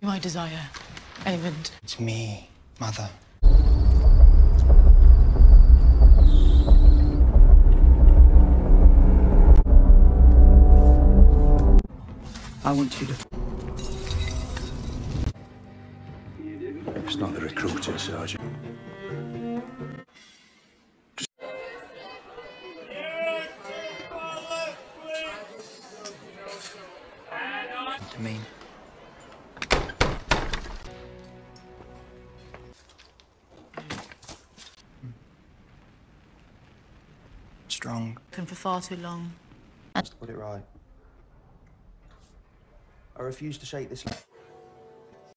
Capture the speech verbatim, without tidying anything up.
My desire, Aemond. It's me, Mother. I want you to... It's not the recruiter, Sergeant. Just... to mean. Strong. Been for far too long. To put it right. I refuse to shake this.